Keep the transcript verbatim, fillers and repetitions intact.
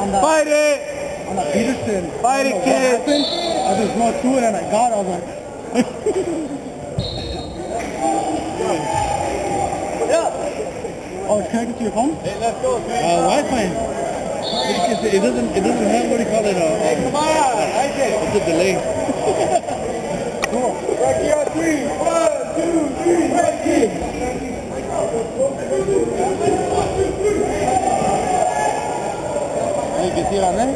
on that. Fight it! On that Peterson. Fight it, kid! I just walked through it and I got it. I was like, oh, it's connected to your phone? Hey, let's go. Uh, Wi-Fi. It, it doesn't. It doesn't have. What do you call it? Uh, Hey, come on! I did. it's a delay. Cool. Right here on three. One, two, three, right here. You can see it on there.